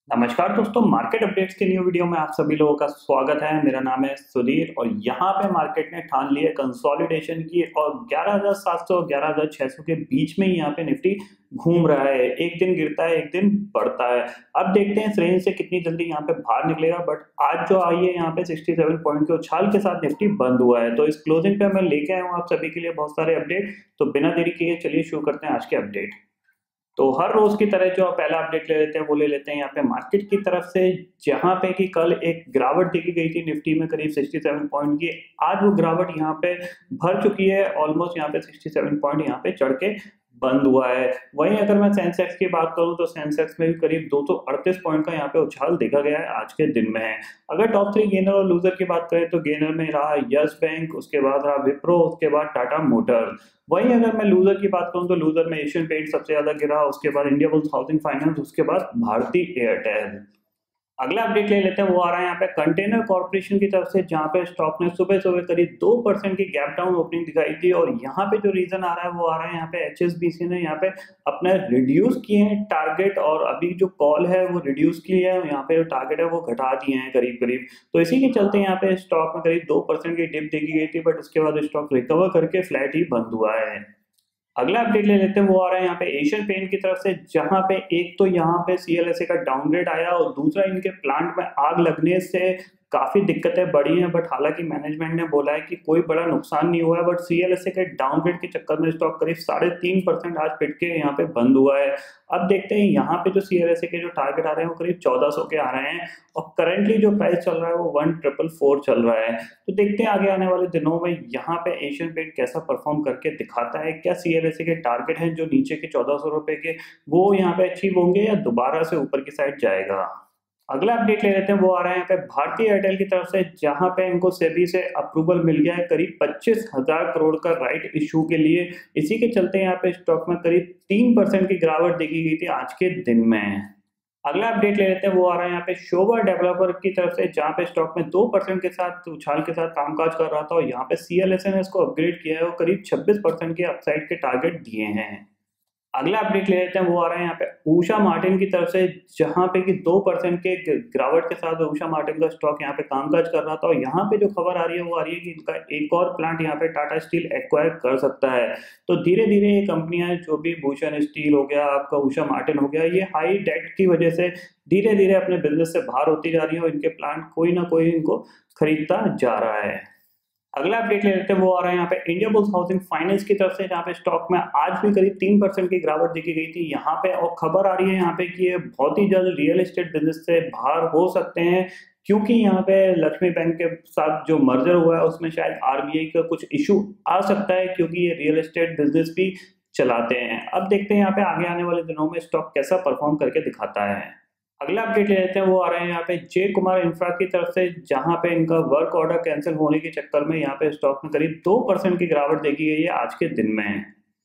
नमस्कार दोस्तों, market updates के न्यू वीडियो में आप सभी लोगों का स्वागत है। मेरा नाम है सुधीर और यहाँ पे मार्केट ने ठान ली है कंसोलिडेशन की और 11,700 11,600 के बीच में ही यहाँ पे निफ्टी घूम रहा है। एक दिन गिरता है, एक दिन बढ़ता है। अब देखते हैं इस रेंज से कितनी जल्दी यहाँ पे बाहर निकलेगा। बट आज जो आई है यहाँ पे 67 पॉइंट के उछाल के साथ निफ्टी बंद हुआ है। तो इस क्लोजिंग पे मैं लेके आया हूँ आप सभी के लिए बहुत सारे अपडेट। तो बिना देरी किए चलिए शुरू करते हैं आज के अपडेट। तो हर रोज की तरह जो पहला अपडेट ले लेते हैं वो ले लेते हैं यहाँ पे मार्केट की तरफ से, जहां पे कि कल एक गिरावट देखी गई थी निफ्टी में करीब 67 पॉइंट की। आज वो गिरावट यहाँ पे भर चुकी है, ऑलमोस्ट यहाँ पे 67 पॉइंट यहाँ पे चढ़ के बंद हुआ है। वहीं अगर मैं सेंसेक्स की बात करूं तो सेंसेक्स में भी करीब 238 पॉइंट का यहाँ पे उछाल देखा गया है आज के दिन में है। अगर टॉप थ्री गेनर और लूजर की बात करें तो गेनर में रहा यस बैंक, उसके बाद रहा विप्रो, उसके बाद टाटा मोटर्स। वहीं अगर मैं लूजर की बात करूं तो लूजर में एशियन पेंट सबसे ज्यादा गिरा, उसके बाद इंडियाबुल्स हाउसिंग फाइनेंस, उसके बाद भारती एयरटेल। अगला अपडेट ले लेते हैं, वो आ रहा है यहाँ पे कंटेनर कॉर्पोरेशन की तरफ से, जहां पे स्टॉक ने सुबह सुबह करीब 2% की गैप डाउन ओपनिंग दिखाई थी। और यहाँ पे जो रीजन आ रहा है वो आ रहा है यहाँ पे एचएसबीसी ने यहाँ पे अपने रिड्यूस किए हैं टारगेट, और अभी जो कॉल है वो रिड्यूस की है, यहाँ पे जो टारगेट है वो घटा दिए हैं करीब करीब। तो इसी के चलते यहाँ पे स्टॉक में करीब 2% की डिप देखी गई थी, बट उसके बाद स्टॉक रिकवर करके फ्लैट ही बंद हुआ है। अगला अपडेट ले लेते हैं, वो आ रहा है यहाँ पे एशियन पेंट की तरफ से, जहां पे एक तो यहाँ पे सीएलएसए का डाउनग्रेड आया और दूसरा इनके प्लांट में आग लगने से काफी दिक्कतें बढ़ी हैं। बट हालांकि मैनेजमेंट ने बोला है कि कोई बड़ा नुकसान नहीं हुआ है। बट सीएलएसए के डाउनग्रेड के चक्कर में स्टॉक करीब 3.5% आज पिट के यहाँ पे बंद हुआ है। अब देखते हैं यहाँ पे जो सीएलएसए के जो टारगेट आ रहे हैं वो करीब 1400 के आ रहे हैं, और करंटली जो प्राइस चल रहा है वो 1444 चल रहा है। तो देखते हैं आगे आने वाले दिनों में यहाँ पे एशियन पेंट कैसा परफॉर्म करके दिखाता है। क्या सीएलएसए के टारगेट हैं जो नीचे के 1400 रुपए के, वो यहाँ पे अचीव होंगे या दोबारा से ऊपर की साइड जाएगा। अगला अपडेट ले लेते हैं, वो आ रहा है यहाँ पे भारतीय एयरटेल की तरफ से, जहां पे इनको सेबी से अप्रूवल मिल गया है करीब 25,000 करोड़ का राइट इशू के लिए। इसी के चलते यहाँ पे स्टॉक में करीब 3% की गिरावट देखी गई थी आज के दिन में। अगला अपडेट ले लेते हैं, वो आ रहा है यहाँ पे शोभा डेवलपर की तरफ से, जहां पे स्टॉक में 2% के साथ उछाल के साथ कामकाज कर रहा था, और यहाँ पे सीएलएसए ने इसको अपग्रेड किया है और करीब 26% के अपसाइड के टारगेट दिए हैं। अगला अपडेट ले लेते हैं, वो आ रहा है यहाँ पे उषा मार्टिन की तरफ से, जहां पे कि 2% के गिरावट के साथ उषा मार्टिन का स्टॉक यहाँ पे कामकाज कर रहा था। और यहाँ पे जो खबर आ रही है वो आ रही है कि इनका एक और प्लांट यहाँ पे टाटा स्टील एक्वायर कर सकता है। तो धीरे धीरे ये कंपनियां, जो भी भूषण स्टील हो गया, आपका उषा मार्टिन हो गया, ये हाई डेट की वजह से धीरे धीरे अपने बिजनेस से बाहर होती जा रही है, और इनके प्लांट कोई ना कोई इनको खरीदता जा रहा है। अगला अपडेट ले लेते हैं, वो आ रहा है यहाँ पे इंडियाबुल्स हाउसिंग फाइनेंस की तरफ से, जहाँ पे स्टॉक में आज भी करीब 3% की गिरावट देखी गई थी यहाँ पे। और खबर आ रही है यहाँ पे कि ये बहुत ही जल्द रियल एस्टेट बिजनेस से बाहर हो सकते हैं, क्योंकि यहाँ पे लक्ष्मी बैंक के साथ जो मर्जर हुआ है उसमें शायद आरबीआई का कुछ इशू आ सकता है, क्योंकि ये रियल एस्टेट बिजनेस भी चलाते हैं। अब देखते हैं यहाँ पे आगे आने वाले दिनों में स्टॉक कैसा परफॉर्म करके दिखाता है। अगला अपडेट ले लेते हैं, वो आ रहे हैं यहाँ पे जय कुमार इंफ्रा की तरफ से, जहां पे इनका वर्क ऑर्डर कैंसिल होने के चक्कर में यहाँ पे स्टॉक में करीब 2% की गिरावट देखी गई है आज के दिन में।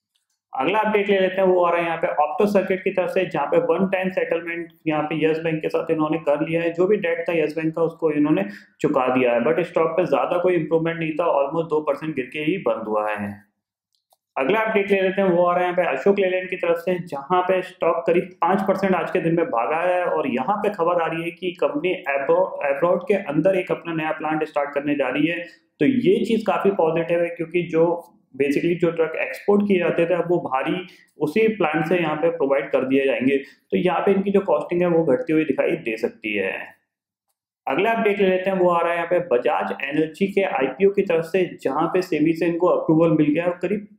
अगला अपडेट ले लेते हैं, वो आ रहा है यहाँ पे ऑप्टो सर्किट की तरफ से, जहाँ पे वन टाइम सेटलमेंट यहाँ पे यस बैंक के साथ इन्होंने कर लिया है। जो भी डेट था यस बैंक का उसको इन्होंने चुका दिया है, बट स्टॉक पे ज्यादा कोई इंप्रूवमेंट नहीं था, ऑलमोस्ट 2% गिर के ही बंद हुआ है। अगला अपडेट ले लेते हैं, वो आ रहा है यहाँ पे अशोक लेलैंड की तरफ से, जहां पे स्टॉक करीब 5% आज के दिन में भागा है। और यहाँ पे खबर आ रही है कि कंपनी एब्रॉड के अंदर एक अपना नया प्लांट स्टार्ट करने जा रही है। तो ये चीज काफी पॉजिटिव है, क्योंकि जो बेसिकली जो ट्रक एक्सपोर्ट किए जाते थे अब वो भारी उसी प्लांट से यहाँ पे प्रोवाइड कर दिए जाएंगे। तो यहाँ पे इनकी जो कॉस्टिंग है वो घटती हुई दिखाई दे सकती है। अगला अपडेट ले लेते हैं, वो आ रहा है यहाँ पे बजाज एनर्जी के आईपीओ की तरफ से, जहां पे सेबी से इनको अप्रूवल मिल गया है। करीब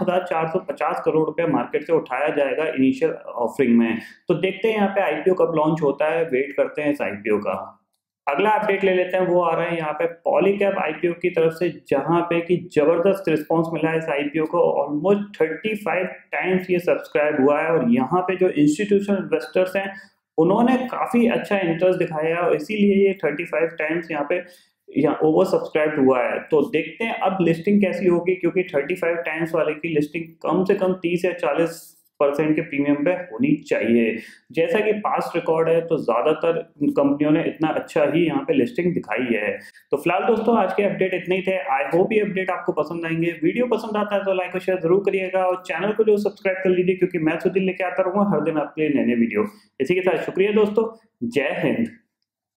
5,450 करोड़ रुपया मार्केट से उठाया जाएगा इनिशियल ऑफरिंग में। तो देखते हैं यहाँ पे आईपीओ कब लॉन्च होता है, वेट करते हैं इस आईपीओ का। अगला अपडेट ले लेते हैं, वो आ रहा है यहाँ पे पॉलीकैब आईपीओ की तरफ से, जहां पे कि जबरदस्त रिस्पांस मिला है इस आईपीओ को। ऑलमोस्ट 35 टाइम्स ये सब्सक्राइब हुआ है, और यहाँ पे जो इंस्टीट्यूशनल इन्वेस्टर्स हैं उन्होंने काफी अच्छा इंटरेस्ट दिखाया है, और इसीलिए ये 35 टाइम्स यहाँ ओवर सब्सक्राइब हुआ है। तो देखते हैं अब लिस्टिंग कैसी होगी, क्योंकि 35 टाइम्स वाले की लिस्टिंग कम से कम 30 या 40 के प्रीमियम पे होनी चाहिए। जैसा कि पास्ट रिकॉर्ड है तो ज्यादातर कंपनियों ने इतना अच्छा ही यहाँ पे लिस्टिंग दिखाई है। तो फिलहाल दोस्तों आज के अपडेट इतने ही थे। आई होप ये अपडेट आपको पसंद आएंगे। वीडियो पसंद आता है तो लाइक और शेयर जरूर करिएगा और चैनल को जो सब्सक्राइब कर लीजिए, क्योंकि मैं सुधीर लेके आता रहूंगा हर दिन आपके लिए नए नए वीडियो। इसी के साथ शुक्रिया दोस्तों, जय हिंद।